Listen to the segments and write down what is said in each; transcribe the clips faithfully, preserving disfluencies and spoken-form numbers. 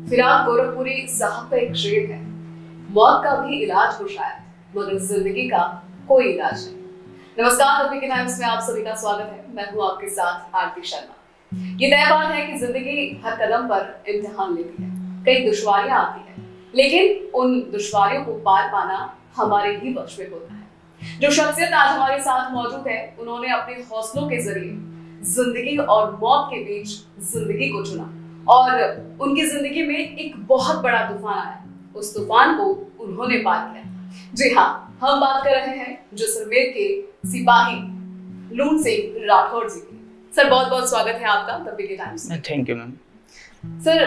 फिराक गोरखपुरी साहब का एक शेर है, मौत का भी इलाज हो शायद, मगर जिंदगी का कोई इलाज नहीं। नमस्कार, टॉपिक टाइम्स में आप सभी का स्वागत है। मैं हूं आपके साथ आरती शर्मा। ये तय बात है कि जिंदगी हर कदम पर इम्तिहान लेती है, कई दुश्वारियां आती है, लेकिन उन दुश्वारियों को पार पाना हमारे ही वश में होता है। जो शख्सियत आज हमारे साथ मौजूद है, उन्होंने अपने हौसलों के जरिए जिंदगी और मौत के बीच जिंदगी को चुना और उनकी जिंदगी में एक बहुत बड़ा तूफान आया। उस तूफान को उन्होंने पार किया। जी हाँ, हम बात कर रहे हैं जैसलमेर के सिपाही लून सिंह राठौर जी की। सर, बहुत बहुत स्वागत है आपका टॉपिक टाइम्स में। Thank you ma'am. सर,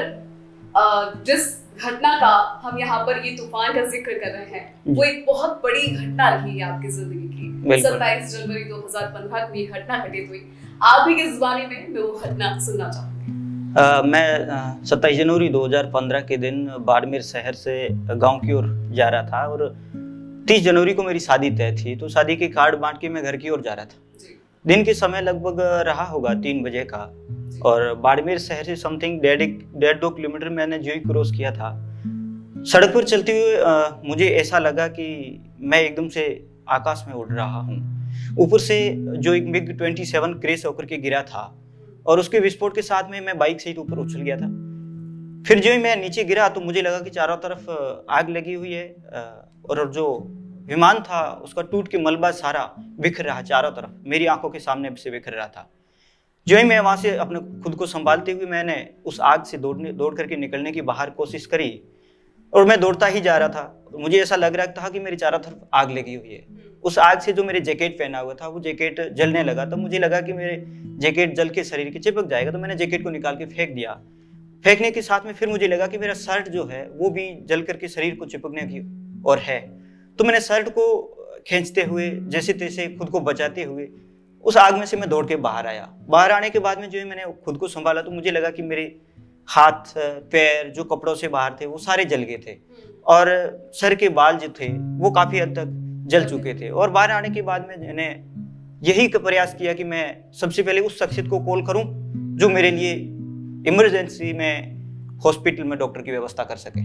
जिस घटना का हम यहाँ पर ये तूफान का जिक्र कर रहे हैं, वो एक बहुत बड़ी घटना रही है आपकी जिंदगी की। सत्ताईस जनवरी दो हजार पंद्रह को ये घटना घटित हुई। आप भी किस बारे में मैं वो घटना सुनना चाहूंगी। Uh, मैं सत्ताईस जनवरी दो हजार पंद्रह के दिन बाड़मेर शहर से गांव की ओर जा रहा था और तीस जनवरी को मेरी शादी तय थी, तो शादी के कार्ड बांट के मैं घर की ओर जा रहा था। दिन के समय लगभग रहा होगा तीन बजे का और बाड़मेर शहर से समथिंग डेढ़ डेढ़ दो किलोमीटर मैंने जो ही क्रॉस किया था। सड़क पर चलते हुए आ, मुझे ऐसा लगा कि मैं एकदम से आकाश में उड़ रहा हूँ। ऊपर से जो एक मिग ट्वेंटी सेवन क्रैश होकर के गिरा था और उसके विस्फोट के साथ में मैं बाइक से ही ऊपर उछल गया था। फिर जो ही मैं नीचे गिरा तो मुझे लगा कि चारों तरफ आग लगी हुई है और जो विमान था उसका टूट के मलबा सारा बिखर रहा, चारों तरफ मेरी आंखों के सामने से बिखर रहा था। जो ही मैं वहां से अपने खुद को संभालते हुए मैंने उस आग से दौड़ने दौड़ करके निकलने की बाहर कोशिश करी और मैं दौड़ता ही जा रहा था। मुझे ऐसा लग रहा था कि मेरी चारों तरफ आग लगी हुई है। उस आग से जो मेरे जैकेट पहना हुआ था वो जैकेट जलने लगा, तो मुझे लगा कि मेरे जैकेट जल के शरीर के चिपक जाएगा, तो मैंने जैकेट को निकाल के फेंक दिया। फेंकने के साथ में फिर मुझे लगा कि मेरा शर्ट जो है वो भी जल करके शरीर को चिपकने की और है, तो मैंने शर्ट को खींचते हुए जैसे तैसे खुद को बचाते हुए उस आग में से मैं दौड़ के बाहर आया। बाहर आने के बाद में जो है मैंने खुद को संभाला तो मुझे लगा कि मेरे हाथ पैर जो कपड़ों से बाहर थे वो सारे जल गए थे और सर के बाल जो थे वो काफी हद तक जल चुके थे। और बाहर आने के बाद में मैंने यही प्रयास किया कि मैं सबसे पहले उस शख्सियत को कॉल करूं जो मेरे लिए इमरजेंसी में हॉस्पिटल में डॉक्टर की व्यवस्था कर सके।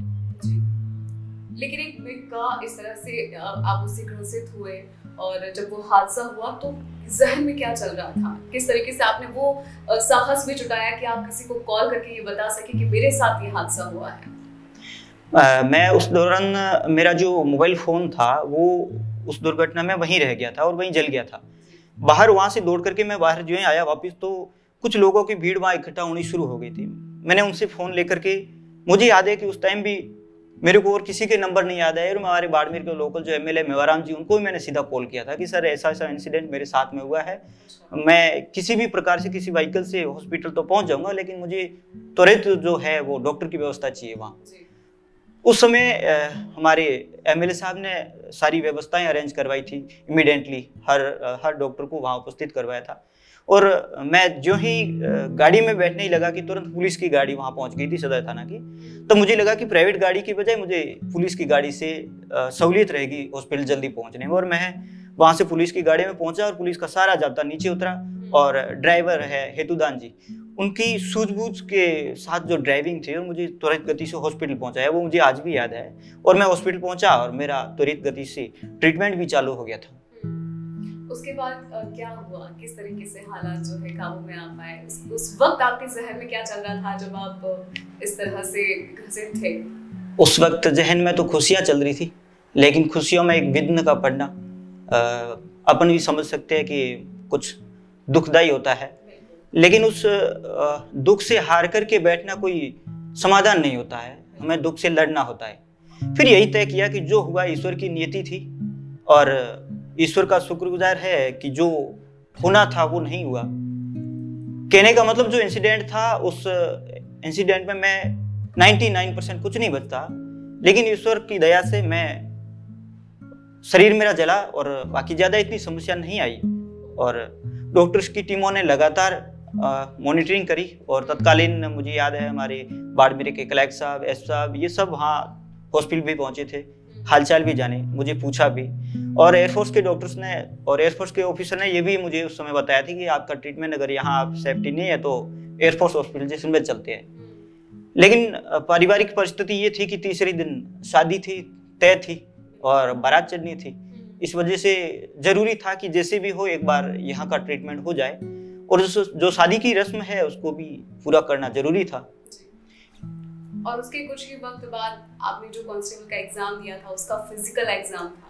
लेकिन एक मिग का इस तरह से आप उससे ग्रसित हुए और जब वो हादसा हुआ तो जहन में क्या चल रहा था? किस तरीके से आपने वो साहस भी जुटाया कि आप किसी को कॉल करके ये बता सके कि मेरे साथ ये हादसा हुआ है? आ, मैं उस दौरान मेरा जो मोबाइल फोन था वो उस दुर्घटना में वहीं रह गया था और वहीं जल गया था। बाहर वहां से दौड़ करके मैं बाहर जो है आया वापस, तो कुछ लोगों की भीड़ वहां इकट्ठा होनी शुरू हो गई थी। मैंने उनसे फोन लेकर के, मुझे याद है कि उस टाइम भी मेरे को और किसी के नंबर नहीं याद है और हमारे बाड़मेर के लोकल जो एमएलए मेवाराम जी, उनको भी मैंने सीधा कॉल किया था कि सर ऐसा ऐसा इंसिडेंट मेरे साथ में हुआ है, मैं किसी भी प्रकार से किसी व्हीकल से हॉस्पिटल तो पहुंच जाऊंगा, लेकिन मुझे त्वरित जो है वो डॉक्टर की व्यवस्था चाहिए वहाँ। उस समय हमारे एमएलए साहब ने सारी व्यवस्थाएं अरेंज करवाई थी इमीडिएटली, हर हर डॉक्टर को वहाँ उपस्थित करवाया था। और मैं जो ही गाड़ी में बैठने ही लगा कि तुरंत पुलिस की गाड़ी वहाँ पहुँच गई थी सदर थाना की, तो मुझे लगा कि प्राइवेट गाड़ी की बजाय मुझे पुलिस की गाड़ी से सहूलियत रहेगी हॉस्पिटल जल्दी पहुँचने में। और मैं वहाँ से पुलिस की गाड़ी में पहुँचा और पुलिस का सारा जाब्ता नीचे उतरा और ड्राइवर है हेतुदान जी, उनकी सूझबूझ के साथ जो ड्राइविंग थी और मुझे त्वरित गति से हॉस्पिटल पहुंचाया, वो मुझे आज भी याद है। और मैं हॉस्पिटल पहुंचा और मेरा त्वरित गति से ट्रीटमेंट भी चालू हो गया था। उसके बाद क्या हुआ? किस तरीके से हालात जो है काबू में आ पाए? उस, उस वक्त आपके जहन में क्या चल रहा था जब आप इस तरह से घसीट थे? उस वक्त जहन में तो खुशियां चल रही थी, लेकिन खुशियों में एक विघ्न का पड़ना अपन भी समझ सकते हैं कि कुछ दुखदाई होता है, लेकिन उस दुख से हार करके बैठना कोई समाधान नहीं होता है, हमें दुख से लड़ना होता है। फिर यही तय किया कि जो हुआ ईश्वर की नियति थी और ईश्वर का शुक्रगुजार है कि जो होना था वो नहीं हुआ। कहने का मतलब जो इंसिडेंट था उस इंसिडेंट में मैं निन्यानवे परसेंट कुछ नहीं बचता, लेकिन ईश्वर की दया से मैं शरीर मेरा जला और बाकी ज़्यादा इतनी समस्या नहीं आई। और डॉक्टर्स की टीमों ने लगातार मॉनिटरिंग करी और तत्कालीन मुझे याद है हमारे बाड़मेर के कलेक्टर साहब, एस साहब, ये सब वहाँ हॉस्पिटल भी पहुँचे थे, हालचाल भी जाने, मुझे पूछा भी। और एयरफोर्स के डॉक्टर्स ने और एयरफोर्स के ऑफिसर ने ये भी मुझे उस समय बताया था कि आपका ट्रीटमेंट अगर यहाँ आप सेफ्टी नहीं है तो एयरफोर्स हॉस्पिटल जैसलमेर चलते हैं। लेकिन पारिवारिक परिस्थिति ये थी कि तीसरे दिन शादी थी, तय थी और बारात चढ़नी थी। इस वजह से जरूरी था कि जैसे भी हो एक बार यहाँ का ट्रीटमेंट हो जाए, और जो, जो शादी की रस्म है उसको भी पूरा करना जरूरी था। और उसके कुछ ही वक्त बाद आपने जो कांस्टेबल का एग्जाम दिया था उसका फिजिकल एग्जाम था।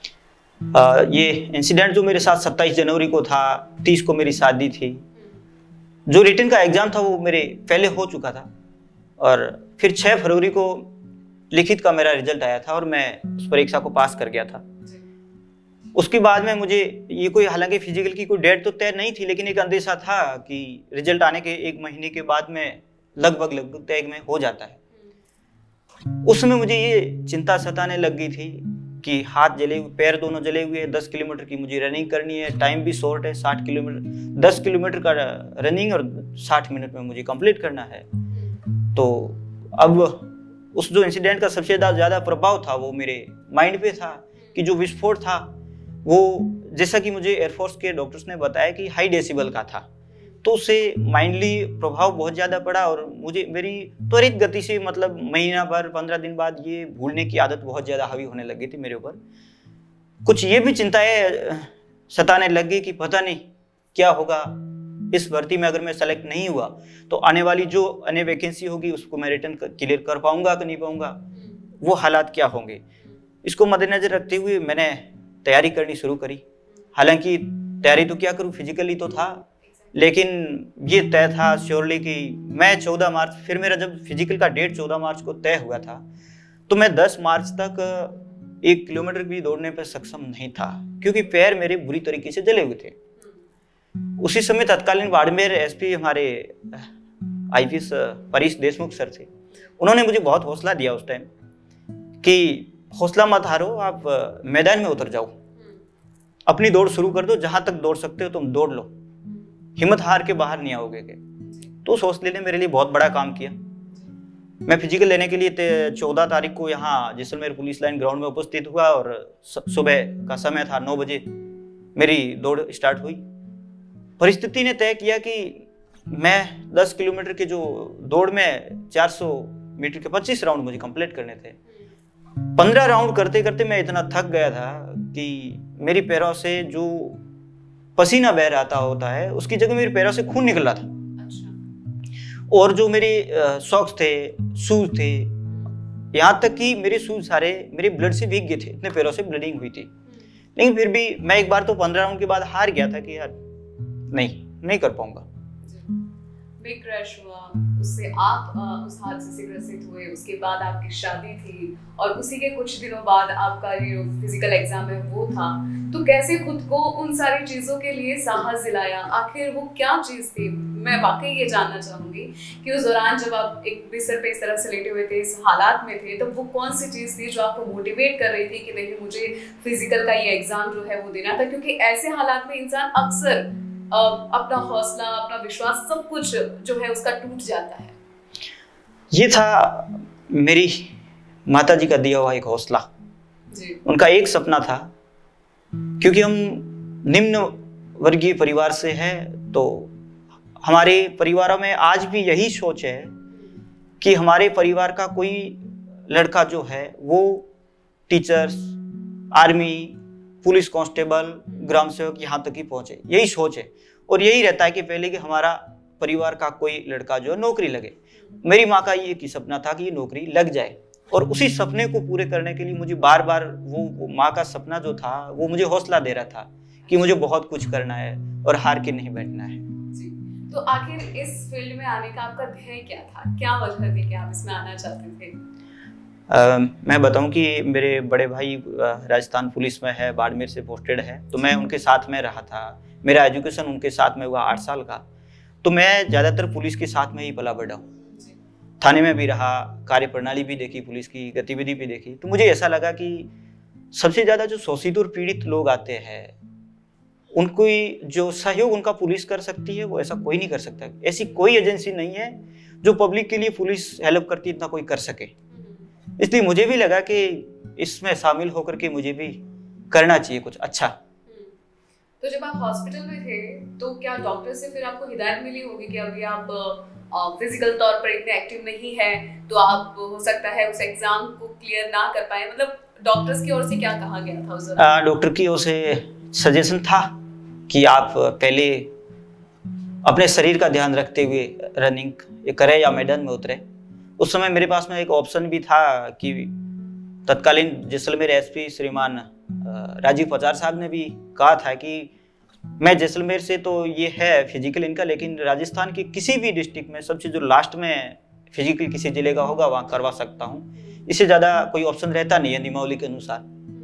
आ, ये इंसिडेंट जो मेरे साथ सत्ताईस जनवरी को था, तीस को मेरी शादी थी। जो रिटन का एग्जाम था वो मेरे पहले हो चुका था, और फिर छह फरवरी को लिखित का मेरा रिजल्ट आया था और मैं उस परीक्षा को पास कर गया था। उसके बाद में मुझे ये कोई, हालांकि फिजिकल की कोई डेट तो तय नहीं थी, लेकिन एक अंदेशा था कि रिजल्ट आने के एक महीने के बाद में लगभग लगभग तय में हो जाता है। उस समय मुझे ये चिंता सताने लग गई थी कि हाथ जले हुए, पैर दोनों जले हुए, दस किलोमीटर की मुझे रनिंग करनी है, टाइम भी शॉर्ट है, साठ किलोमीटर दस किलोमीटर का रनिंग और साठ मिनट में मुझे कंप्लीट करना है। तो अब उस जो इंसिडेंट का सबसे ज़्यादा प्रभाव था वो मेरे माइंड पे था कि जो विस्फोट था वो, जैसा कि मुझे एयरफोर्स के डॉक्टर्स ने बताया कि हाई डेसिबल का था, तो उससे माइंडली प्रभाव बहुत ज़्यादा पड़ा और मुझे मेरी त्वरित गति से, मतलब महीना भर पंद्रह दिन बाद ये भूलने की आदत बहुत ज़्यादा हावी होने लगी थी मेरे ऊपर। कुछ ये भी चिंताएं सताने लग गई कि पता नहीं क्या होगा, इस भर्ती में अगर मैं सेलेक्ट नहीं हुआ तो आने वाली जो अन्य वैकेंसी होगी उसको मैं रिटर्न क्लियर कर पाऊंगा कि नहीं पाऊंगा, वो हालात क्या होंगे। इसको मद्देनजर रखते हुए मैंने तैयारी करनी शुरू करी। हालांकि तैयारी तो क्या करूं, फिजिकली तो था, लेकिन ये तय था श्योरली कि मैं चौदह मार्च, फिर मेरा जब फिजिकल का डेट चौदह मार्च को तय हुआ था तो मैं दस मार्च तक एक किलोमीटर भी दौड़ने पर सक्षम नहीं था, क्योंकि पैर मेरे बुरी तरीके से जले हुए थे। उसी समय तत्कालीन बाड़मेर एसपी हमारे आईपीएस परेश देशमुख सर थे। उन्होंने मुझे बहुत हौसला दिया उस टाइम कि हौसला मत हारो, आप मैदान में उतर जाओ, अपनी दौड़ शुरू कर दो, जहां तक दौड़ सकते हो तुम दौड़ लो, हिम्मत हार के बाहर नहीं आओगे के। तो उस हौसले ने मेरे लिए बहुत बड़ा काम किया। मैं फिजिकल लेने के लिए चौदह तारीख को यहाँ जैसलमेर पुलिस लाइन ग्राउंड में उपस्थित हुआ और सुबह का समय था, नौ बजे मेरी दौड़ स्टार्ट हुई। परिस्थिति ने तय किया कि मैं दस किलोमीटर के जो दौड़ में चार सौ मीटर के पच्चीस राउंड मुझे कंप्लीट करने थे। पंद्रह राउंड करते करते मैं इतना थक गया था कि मेरी पैरों से जो पसीना बह रहा होता है उसकी जगह मेरे पैरों से खून निकल रहा था। अच्छा। और जो मेरे सॉक्स थे, शूज थे, यहाँ तक कि मेरे शूज सारे मेरे ब्लड से भीग गए थे, इतने पैरों से ब्लीडिंग हुई थी। लेकिन फिर भी मैं एक बार तो पंद्रह राउंड के बाद हार गया था कि यार नहीं नहीं कर पाऊंगा। बिग क्रैश हुआ, उससे आप उस हादसे से ग्रसित हुए, उसके बाद आपकी शादी थी और उसी के कुछ दिनों बाद आपका जो फिजिकल एग्जाम है वो था। तो कैसे खुद को उन सारी चीजों के लिए साहस दिलाया, आखिर वो क्या चीज थी? मैं वाकई ये जानना चाहूंगी कि उस दौरान जब आप एक बिस्तर पे इस तरह से लेटे हुए थे, इस हालात में थे, तो वो कौन सी चीज थी जो आपको मोटिवेट कर रही थी कि नहीं मुझे फिजिकल का ये एग्जाम जो है वो देना था? क्योंकि ऐसे हालात में इंसान अक्सर अपना हौसला, अपना विश्वास, सब कुछ जो है उसका टूट जाता है। ये था मेरी माताजी का दिया हुआ एक हौसला। जी। उनका एक सपना था, क्योंकि हम निम्न वर्गीय परिवार से हैं, तो हमारे परिवारों में आज भी यही सोच है कि हमारे परिवार का कोई लड़का जो है वो टीचर्स, आर्मी, पुलिस कांस्टेबल, ग्राम सेवक यहाँ तक ही पहुंचे। यही सोच है और यही रहता है कि पहले कि हमारा परिवार का कोई लड़का जो नौकरी लगे। मेरी माँ का ये की सपना था कि ये नौकरी लग जाए, और उसी सपने को पूरे करने के लिए मुझे बार बार वो, वो माँ का सपना जो था वो मुझे हौसला दे रहा था कि मुझे बहुत कुछ करना है और हार के नहीं बैठना है। जी। तो आखिर इस फील्ड में आने का आपका ध्येय क्या था? क्या वजह थी कि आप इसमें आना चाहते थे? Uh, मैं बताऊं कि मेरे बड़े भाई राजस्थान पुलिस में है, बाड़मेर से पोस्टेड है, तो मैं उनके साथ में रहा था। मेरा एजुकेशन उनके साथ में हुआ आठ साल का, तो मैं ज़्यादातर पुलिस के साथ में ही पला बढ़ा हूँ। थाने में भी रहा, कार्य प्रणाली भी देखी, पुलिस की गतिविधि भी देखी। तो मुझे ऐसा लगा कि सबसे ज़्यादा जो शोषित और पीड़ित लोग आते हैं उनको जो सहयोग उनका पुलिस कर सकती है वो ऐसा कोई नहीं कर सकता। ऐसी कोई एजेंसी नहीं है जो पब्लिक के लिए पुलिस हेल्प करती इतना कोई कर सके। इसलिए मुझे भी लगा कि इसमें शामिल होकर के मुझे भी करना चाहिए कुछ अच्छा। तो जब आप हॉस्पिटल में थे तो क्या डॉक्टर से फिर आपको हिदायत मिली होगी कि अभी आप फिजिकल तौर पर इतने एक्टिव नहीं है तो आप हो सकता है उस एग्जाम को क्लियर ना कर पाए, मतलब डॉक्टर्स की ओर से क्या कहा गया था उस दौरान? डॉक्टर की ओर से सजेशन था कि आप पहले अपने शरीर का ध्यान रखते हुए रनिंग करें या मैदान में उतरे। उस समय मेरे पास में एक ऑप्शन भी था कि तत्कालीन जैसलमेर एसपी श्रीमान राजीव पचार साहब ने भी कहा था कि मैं जैसलमेर से तो ये है फिजिकल इनका, लेकिन राजस्थान की किसी भी डिस्ट्रिक्ट में सबसे जो लास्ट में फिजिकल किसी जिले का होगा वहाँ करवा सकता हूँ, इससे ज़्यादा कोई ऑप्शन रहता नहीं है नियमावली के अनुसार।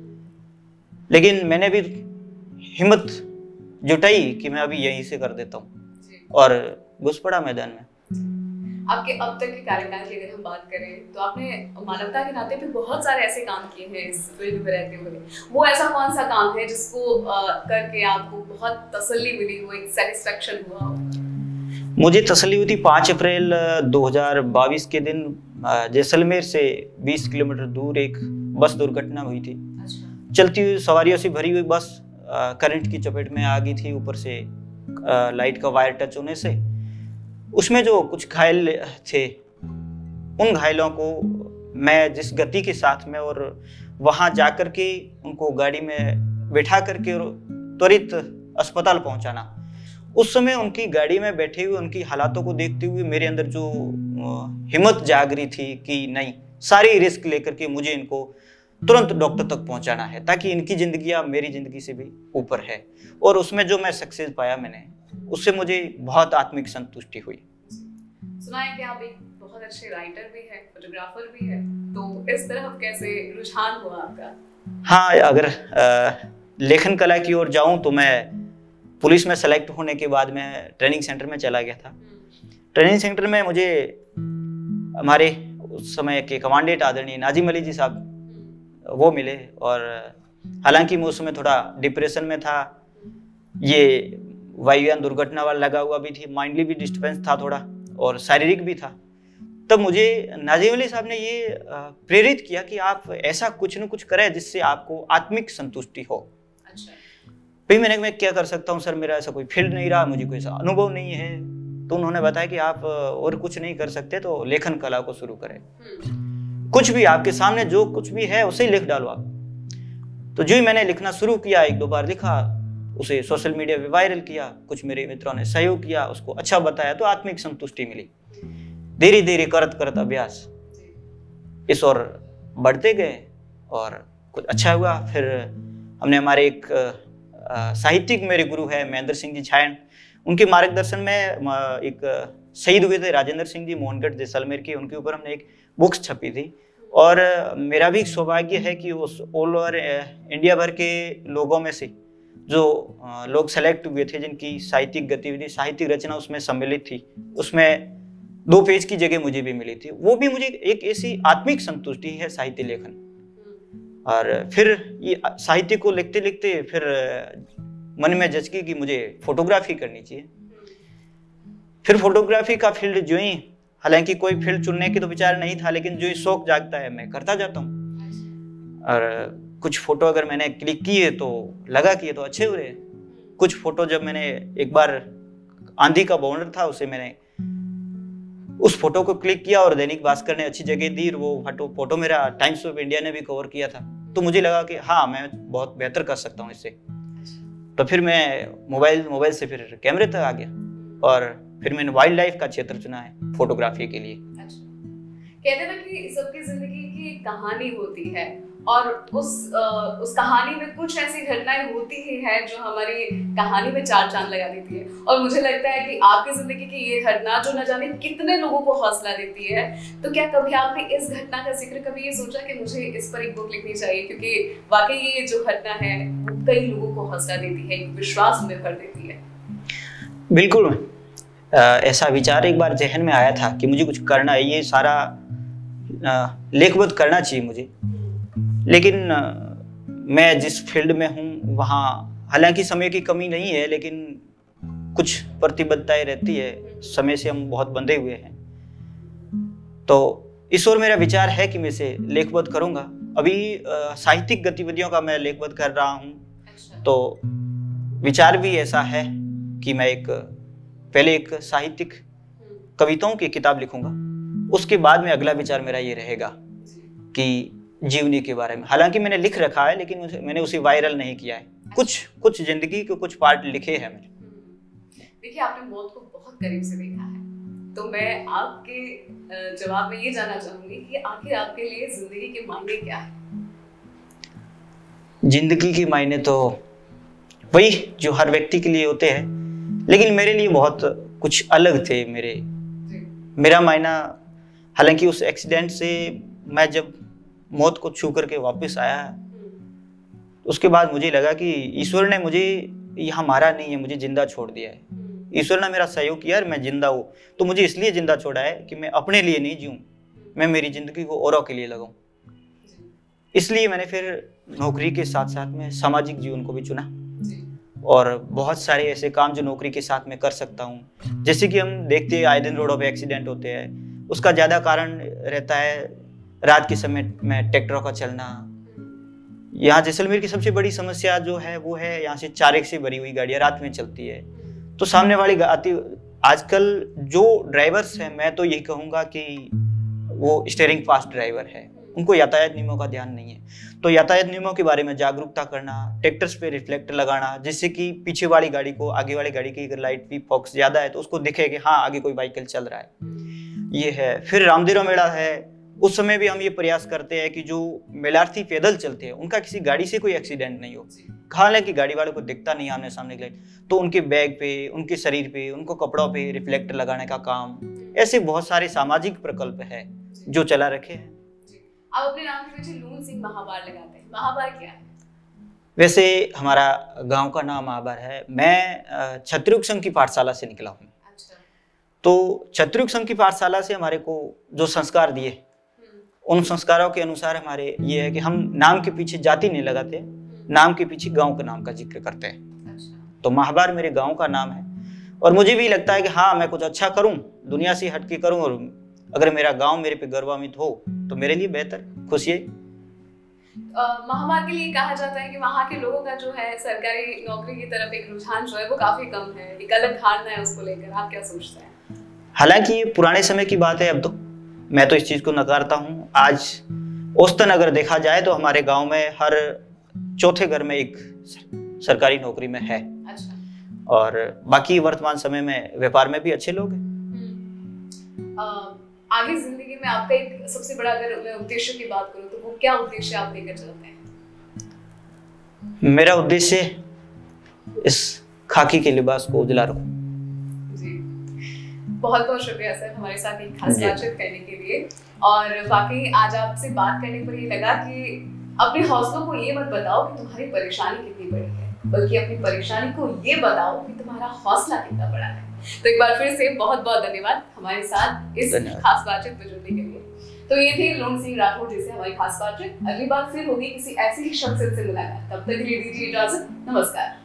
लेकिन मैंने भी हिम्मत जुटाई कि मैं अभी यहीं से कर देता हूँ और घुस पड़ा मैदान में। आपके अब तक के कार्यकाल की अगर हम बात करें तो आपने मानवता के नाते पे बहुत सारे ऐसे काम किए हैं इस फील्ड में रहते हुए। वो ऐसा कौन सा काम है जिसको करके आपको बहुत तसल्ली मिली हो, एक सेटिस्फेक्शन हुआ हो? मुझे तसल्ली हुई थी पाँच अप्रैल दो हज़ार बाईस के दिन जैसलमेर से बीस किलोमीटर दूर एक बस दुर्घटना हुई थी। अच्छा। चलती हुई सवारियों से भरी हुई बस करंट की चपेट में आ गई थी, ऊपर से आ, लाइट का वायर टच होने से। उसमें जो कुछ घायल थे उन घायलों को मैं जिस गति के साथ में और वहां जाकर के उनको गाड़ी में बैठा करके त्वरित अस्पताल पहुंचाना, उस समय उनकी गाड़ी में बैठे हुए उनकी हालातों को देखते हुए मेरे अंदर जो हिम्मत जाग रही थी कि नहीं, सारी रिस्क लेकर के मुझे इनको तुरंत डॉक्टर तक पहुंचाना है ताकि इनकी जिंदगी मेरी जिंदगी से भी ऊपर है। और उसमें जो मैं सक्सेस पाया मैंने, उससे मुझे बहुत आत्मिक संतुष्टि हुई। सुना है कि आप एक बहुत अच्छे राइटर भी हैं, फोटोग्राफर भी हैं, तो इस तरफ कैसे रुझान हुआ आपका? हाँ, अगर आ, लेखन कला की ओर जाऊं तो मैं पुलिस में सेलेक्ट होने के बाद मैं ट्रेनिंग सेंटर में चला गया था। ट्रेनिंग सेंटर में मुझे हमारे उस समय के कमांडेंट आदरणीय नाजिम अली जी साहब वो मिले, और हालांकि मैं उस समय थोड़ा डिप्रेशन में था, ये वायुयान दुर्घटना वाला लगा हुआ भी थी, माइंडली भी डिस्टर्बेंस था थोड़ा और शारीरिक भी था। तब मुझे नाजिम अली साहब ने ये प्रेरित किया कि आप ऐसा कुछ न कुछ करें जिससे आपको आत्मिक संतुष्टि हो। अच्छा। फिर मैंने मैं क्या कर सकता हूँ सर, मेरा ऐसा कोई फील्ड नहीं रहा, मुझे कोई ऐसा अनुभव नहीं है। तो उन्होंने बताया कि आप और कुछ नहीं कर सकते तो लेखन कला को शुरू करें, कुछ भी आपके सामने जो कुछ भी है उसे लिख डालो आप। तो जो ही मैंने लिखना शुरू किया, एक दो बार लिखा, उसे सोशल मीडिया पे वायरल किया, कुछ मेरे मित्रों ने सहयोग किया, उसको अच्छा बताया तो आत्मिक संतुष्टि मिली। धीरे धीरे करत करत अभ्यास इस ओर बढ़ते गए और कुछ अच्छा हुआ। फिर हमने हमारे एक साहित्यिक मेरे गुरु है महेंद्र सिंह जी छायन, उनके मार्गदर्शन में एक शहीद हुए थे राजेंद्र सिंह जी मोहनगढ़ जैसलमेर के, उनके ऊपर हमने एक बुक्स छपी थी। और मेरा भी सौभाग्य है कि उस ऑल ओवर इंडिया भर के लोगों में से जो लोग सेलेक्ट हुए थे जिनकी साहित्यिक गतिविधि, साहित्यिक रचना उसमें सम्मिलित थी, उसमें दो पेज की जगह मुझे भी मिली थी। वो भी मुझे एक ऐसी आत्मिक संतुष्टि है साहित्य लेखन। और फिर ये साहित्य को लिखते लिखते फिर मन में जचकी कि मुझे फोटोग्राफी करनी चाहिए। फिर फोटोग्राफी का फील्ड जो ही, हालांकि कोई फील्ड चुनने की तो विचार नहीं था, लेकिन जो ही शौक जागता है मैं करता जाता हूँ। और कुछ फोटो अगर मैंने क्लिक किए तो लगा कि ये तो अच्छे हो रहे हैं। कुछ फोटो जब मैंने एक बार आंधी का बाउंडर था, उसे मैंने उस फोटो को क्लिक किया और दैनिक भास्कर ने अच्छी जगह दी, वो फोटो फोटो मेरा टाइम्स ऑफ इंडिया ने भी कवर किया था। तो मुझे लगा कि हाँ, मैं बहुत बेहतर कर सकता हूँ इससे। तो फिर मैं मोबाइल मोबाइल से फिर कैमरे तक आ गया और फिर मैंने वाइल्ड लाइफ का क्षेत्र चुना है फोटोग्राफी के लिए। अच्छा। कहते हैं कि सबकी जिंदगी की एक कहानी होती है और उस आ, उस कहानी में कुछ ऐसी घटनाएं होती ही हैं जो हमारी कहानी में चार चांद लगा देती है। और मुझे लगता है कि आपकी जिंदगी की ये घटना जो न जाने कितने लोगों को हौसला देती है। तो क्या कभी आपने इस घटना का जिक्र कभी ये सोचा कि मुझे इस पर एक बुक लिखनी चाहिए, क्योंकि वाकई ये जो घटना है वो कई लोगों को हौसला देती है, एक विश्वास में भर देती है। बिल्कुल, ऐसा विचार एक बार जहन में आया था कि मुझे कुछ करना है, ये सारा लेखबद्ध करना चाहिए मुझे। लेकिन मैं जिस फील्ड में हूँ वहाँ हालांकि समय की कमी नहीं है, लेकिन कुछ प्रतिबद्धताएं रहती है, समय से हम बहुत बंधे हुए हैं। तो इस ओर मेरा विचार है कि मैं इसे लेखबद्ध करूँगा। अभी साहित्यिक गतिविधियों का मैं लेखबद्ध कर रहा हूँ। अच्छा। तो विचार भी ऐसा है कि मैं एक पहले एक साहित्यिक कविताओं की किताब लिखूंगा, उसके बाद में अगला विचार मेरा ये रहेगा कि जीवनी के बारे में। हालांकि मैंने लिख रखा है लेकिन उसे, मैंने उसे वायरल नहीं किया है। कुछ कुछ जिंदगी के कुछ पार्ट लिखे हैं मैंने। देखिए, आपने मौत को बहुत करीब से देखा है, तो मैं आपके जवाब में ये जानना चाहूंगी कि आखिर आपके लिए जिंदगी के मायने क्या है? जिंदगी के मायने तो वही जो हर व्यक्ति के लिए होते हैं, लेकिन मेरे लिए बहुत कुछ अलग थे। मेरे मेरा मायना, हालांकि उस एक्सीडेंट से मैं जब मौत को छू करके वापस आया, उसके बाद मुझे लगा कि ईश्वर ने मुझे यहाँ मारा नहीं है, मुझे जिंदा छोड़ दिया है। ईश्वर ने मेरा सहयोग किया और मैं जिंदा हूँ, तो मुझे इसलिए जिंदा छोड़ा है कि मैं अपने लिए नहीं जीऊँ, मैं मेरी जिंदगी को औरों के लिए लगाऊं। इसलिए मैंने फिर नौकरी के साथ साथ में सामाजिक जीवन को भी चुना, और बहुत सारे ऐसे काम जो नौकरी के साथ में कर सकता हूँ। जैसे कि हम देखते हैं आए दिन रोडों पे एक्सीडेंट होते हैं, उसका ज़्यादा कारण रहता है रात के समय में ट्रैक्टरों का चलना। यहाँ जैसलमेर की सबसे बड़ी समस्या जो है वो है यहाँ से चार से भरी हुई गाड़ियाँ रात में चलती है, तो सामने वाली आती। आजकल जो ड्राइवर्स हैं, मैं तो यही कहूँगा कि वो स्टीयरिंग फास्ट ड्राइवर है, उनको यातायात नियमों का ध्यान नहीं है। तो यातायात नियमों के बारे में जागरूकता करना, ट्रैक्टर्स पे रिफ्लेक्टर लगाना, जिससे कि पीछे वाली गाड़ी को, आगे वाली गाड़ी की अगर लाइट भी फोकस ज़्यादा है तो उसको दिखे कि हाँ आगे कोई व्हीकल चल रहा है। ये है। फिर रामदेवरा मेला है, उस समय भी हम ये प्रयास करते हैं कि जो मेलार्थी पैदल चलते हैं उनका किसी गाड़ी से कोई एक्सीडेंट नहीं हो। हालांकि गाड़ी वालों को दिखता नहीं आमने सामने लाइट, तो उनके बैग पे, उनके शरीर पे, उनको कपड़ों पे रिफ्लेक्टर लगाने का काम, ऐसे बहुत सारे सामाजिक प्रकल्प है जो चला रखे हैं। आप अपने नाम के पीछे लून सिंह महाबार लगाते हैं, महाबार क्या है? वैसे हमारा गांव का नाम महाबार है। मैं क्षत्रियुग संघ की पाठशाला से निकला हूँ। अच्छा। तो क्षत्रियुग संघ की पाठशाला से हमारे को जो संस्कार दिए, उन संस्कारों के अनुसार हमारे ये है कि हम नाम के पीछे जाति नहीं लगाते, नाम के पीछे गांव के नाम का जिक्र करते हैं। अच्छा। तो महाबार मेरे गांव का नाम है, और मुझे भी लगता है कि हाँ मैं कुछ अच्छा करूं, दुनिया से हटके करूं, और अगर मेरा गांव मेरे पे गौरवान्वित हो तो मेरे लिए बेहतर, खुशी है। महाबार के लिए कहा जाता है कि वहाँ के लोगों का जो है सरकारी नौकरी की तरफ एक रुझान जो है वो काफी कम है, एक अलग धारणा है उसको लेकर, आप क्या सोचते हैं? हालांकि ये पुराने समय की बात है, अब तो मैं तो इस चीज को नकारता हूँ। आज औसतन अगर देखा जाए तो हमारे गांव में हर चौथे घर में एक सरकारी नौकरी में है। अच्छा। और बाकी वर्तमान समय में व्यापार में भी अच्छे लोग हैं। आगे जिंदगी में आपका एक सबसे बड़ा, अगर मैं उद्देश्य की बात करूं तो वो क्या उद्देश्य आप लेकर चलते हैं? मेरा उद्देश्य इस खाकी के लिबास को उजला रखूं। जी, बहुत बहुत शुक्रिया सर हमारे साथ एक खास बातचीत करने के लिए। और वाकई आज आपसे बात करने पर ये लगा कि अपने हौसलों को ये मत बताओ कि तुम्हारी परेशानी कितनी बड़ी है, बल्कि अपनी परेशानी को ये बताओ कि तुम्हारा हौसला कितना बड़ा है। तो एक बार फिर से बहुत बहुत धन्यवाद हमारे साथ इस खास बातचीत में जुड़ने के लिए। तो ये थे लून सिंह राठौड़ जी से हमारी खास बातचीत। अगली बार फिर होगी किसी ऐसे ही शख्सियत से मुलाकात। तब तक के लिए दीजिए इजाजत, नमस्कार।